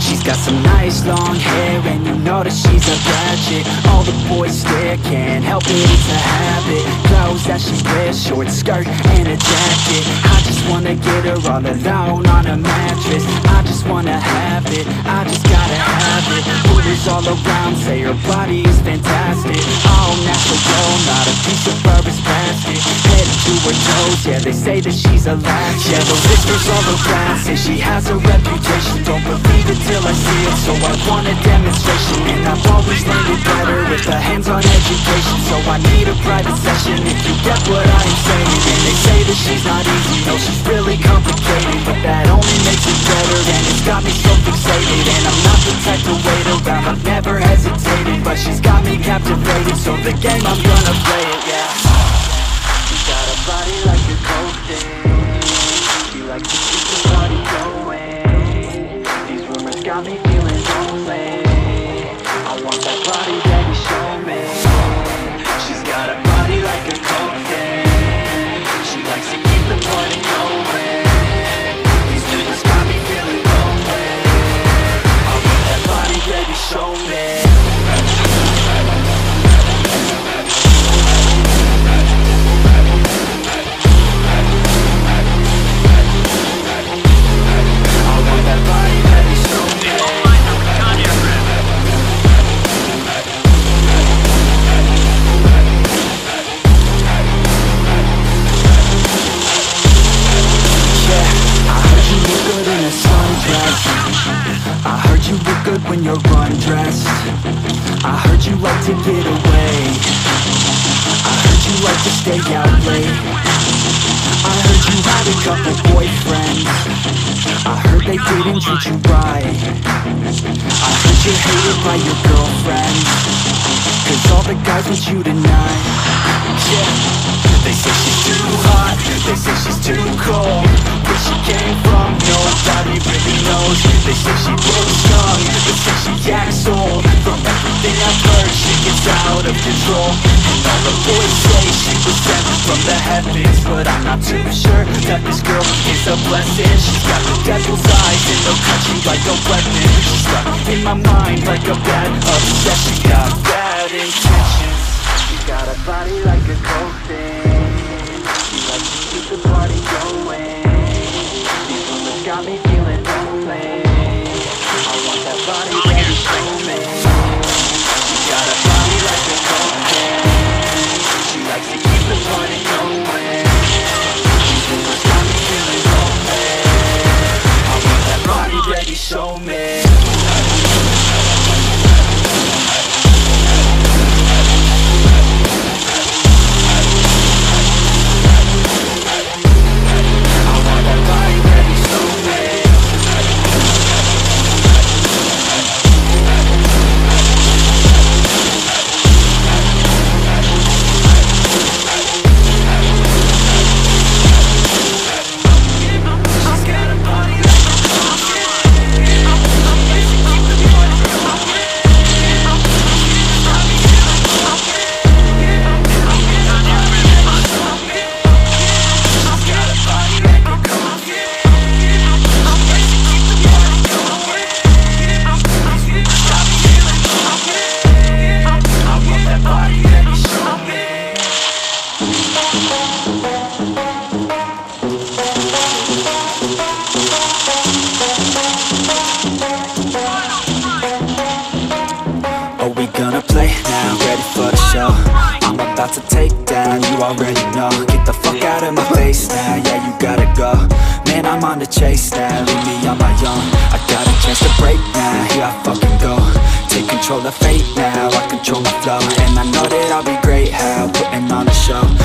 She's got some nice long hair, and you know that she's a bad chick. All the boys stare, can't help it, it's a habit. Clothes that she wears, short skirt and a jacket. I just wanna get her all alone on a mattress. I just wanna have it, I just gotta have it. Hooters all around say her body is fantastic. All natural, not a piece of fur is plastic. Head to her toes, yeah, they say that she's a latch. Yeah, the whispers all around say she has a reputation. Don't believe it till I see it, so I want a demonstration. And I've always learned it better with a hands-on education. So I need a private session if you get what I am saying. And they say that she's not easy, no, she's really complicated. But that only makes it better, and it's got me so fixated. And I'm not the type to wait around, I've never hesitated. But she's got me captivated, so the game, I'm gonna play it, yeah. She's got a body like a cocaine. She likes to keep the party going. These rumors got me feeling lonely. I want that body, baby, show me. She's got a body like a cocaine. She likes to keep the party going. These rumors got me feeling lonely. I want that body, baby, show me. I heard you look good when you're undressed. I heard you like to get away. I heard you like to stay out late. I heard you had a couple boyfriends. I heard they didn't treat you right. I heard you're hated by your girlfriends, cause all the guys want you tonight. Yeah, they say she's too hot, they say she's too cold. Where she came from, nobody really knows. They say she looks young, they say she acts old. From everything I've heard, she gets out of control. And all the boys say she was sent from the heavens, but I'm not too sure that this girl is a blessing. She's got the devil's eyes and they'll cut you like a weapon. She's stuck in my mind like a bad obsession. Got bad intentions. She's got a body like a cocaine. She likes to keep the party going. These rumors got me feeling lonely. I want that body, baby, show me. She's got a body like a cocaine. She likes to keep the party going. These rumors got me feeling lonely. I want that body, baby, show me. About to take down, you already know. Get the fuck out of my face now, yeah, you gotta go. Man, I'm on the chase now, leave me on my own. I got a chance to break now, here I fucking go. Take control of fate now, I control my flow. And I know that I'll be great, how, putting on a show.